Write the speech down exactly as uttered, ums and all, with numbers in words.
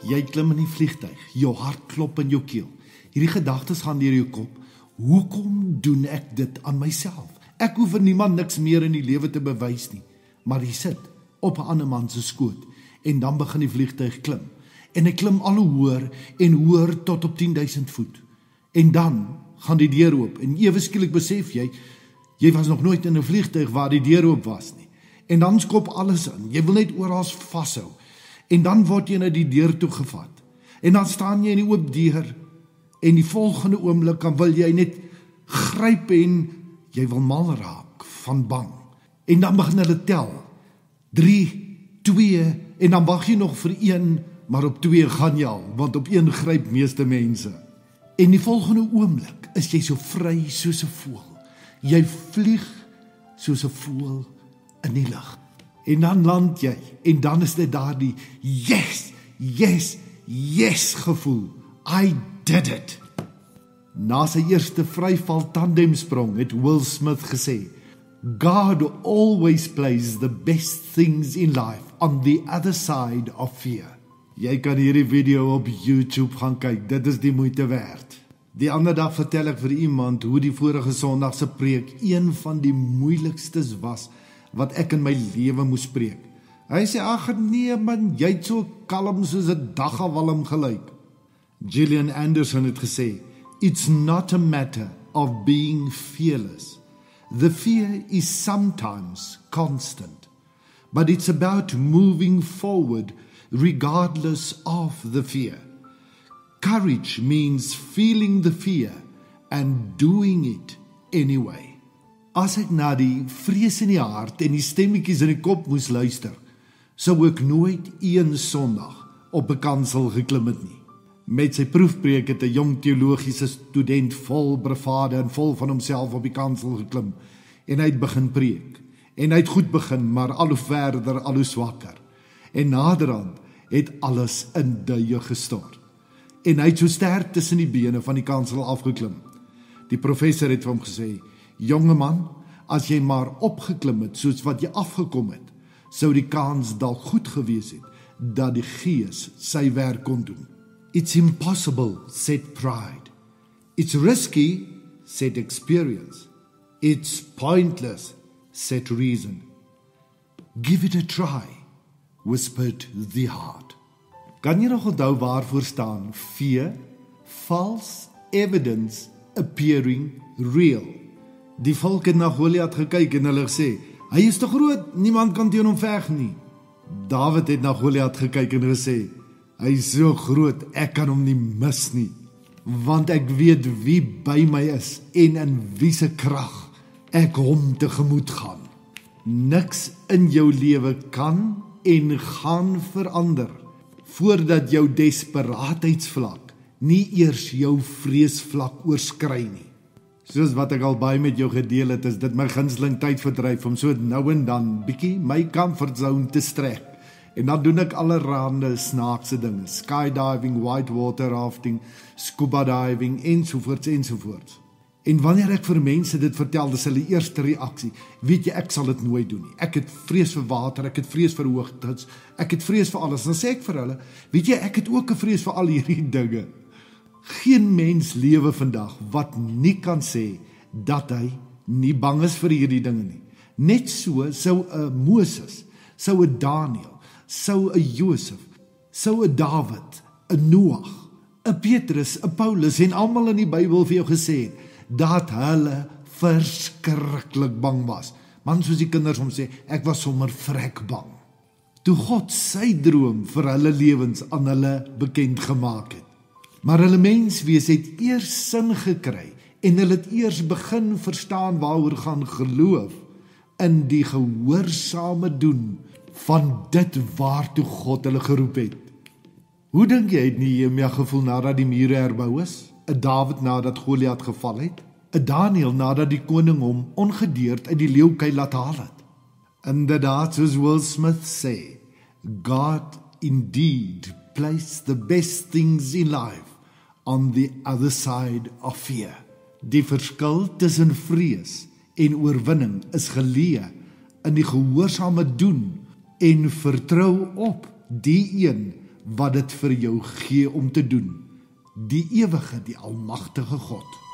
Jy klim in die vliegtuig, jou hart klop in jou keel. Hierdie gedagtes gaan deur jou kop. Hoekom doen ek dit aan myself? Ek hoef vir niemand niks meer in die lewe te bewys nie. Maar jy sit op 'n ander man se skoot en dan begin die vliegtuig klim. En hy klim al hoe hoër en hoër tot op tien duisend voet. En dan gaan die deur oop en ewe skielik besef jy, jy was nog nooit in 'n vliegtuig waar die deur oop was nie. En dan skop alles in. Jy wil net oral vashou. En dan word jy na die deur toe gevat. En dan staan jy in die oop deur. En die volgende oomblik kan wil jy net gryp en jy wil mal raak van bang. En dan begin hulle tel. Drie, twee, en dan wag jy nog vir een, maar op twee gaan jy al, want op een gryp meeste mense. En die volgende oomblik is jy so vry soos 'n voël. Jy vlieg soos 'n voël in die lug. En dan land jy, en dan is dit daardie yes, yes, yes gevoel. I did it. Na sy eerste vryval tandemsprong het Will Smith gesê, God always plays the best things in life on the other side of fear. Jy kan hierdie video op YouTube gaan kyk, dit is die moeite werd. Die ander dag vertel ek vir iemand hoe die vorige Sondag se preek een van die moeilikstes was wat ek in my lewe moes preek. Hy sê, ag nee man, jy het so kalm soos 'n daggewalm gelyk. Gillian Anderson het gesê, it's not a matter of being fearless. The fear is sometimes constant, but it's about moving forward regardless of the fear. Courage means feeling the fear and doing it anyway. As ek na die vrees in die hart en die stemmetjies in die kop moes luister, sou ek nooit een Sondag op 'n kansel geklim het nie. Met sy proefpreek het 'n jong teologiese student vol bravade en vol van homself op die kansel geklim en hy het begin preek. En hy het goed begin, maar al hoe verder, al hoe swakker. En naderhand het alles in duie gestort. En hy het so sterk tussen die bene van die kansel afgeklim. Die professor het vir hom gesê, jonge man, as jy maar opgeklim het soos wat jy afgekom het, sou die kans dalk goed gewees het dat die Gees sy werk kon doen. It's impossible, said pride. It's risky, said experience. It's pointless, said reason. Give it a try, whispered the heart. Kan jy nog onthou waarvoor staan fear? False evidence appearing real. Die volk het na Goliat gekyk en hulle gesê, hy is te groot, niemand kan teen hom veg nie. Dawid het na Goliat gekyk en gesê, hy is so groot, ek kan hom nie mis nie, want ek weet wie by my is en in wie se krag ek hom tegemoet gaan. Niks in jou lewe kan en gaan verander voordat jou desperaatheidsvlak nie eers jou vreesvlak oorskry nie. Soos wat ek al baie met jou gedeel het, is dit my gunsteling tydverdryf om so nou en dan bietjie my comfort zone te strek. En dan doen ek allerhande snaakse dinge, skydiving, whitewater rafting, scuba diving, ensovoorts, ensovoorts. En wanneer ek vir mense dit vertel, dis hulle eerste reaksie, weet jy, ek sal dit nooit doen nie. Ek het vrees vir water, ek het vrees vir hoogtes, ek het vrees vir alles. Dan sê ek vir hulle, weet jy, ek het ook 'n vrees vir al hierdie dinge. Geen mens lewe vandag wat nie kan sê dat hy nie bang is vir hierdie dinge nie. Net so sou 'n Moses, sou 'n Daniel, sou 'n Josef, sou 'n Dawid, 'n Noag, 'n Petrus, 'n Paulus en almal in die Bybel vir jou gesê het, dat hulle verskriklik bang was. Man, soos die kinders hom sê, ek was sommer vrek bang. Toe God sy droom vir hulle lewens aan hulle bekend gemaak het. Maar hulle menswees het eers sin gekry en hulle het eers begin verstaan waaroor gaan geloof in die gehoorsame doen van dit waartoe God hulle geroep het. Hoe dink jy het Nehemia gevoel nadat die mure herbou is? 'n Dawid nadat Goliat geval het? 'n Daniel nadat die koning hom ongedeerd uit die leeukuil laat haal het? Inderdaad, soos Will Smith sê, God indeed placed the best things in life on the other side of fear. Die verskil tussen vrees en oorwinning is geleë in die gehoorsame doen en vertrou op die een wat dit vir jou gee om te doen. Die ewige, die almagtige God.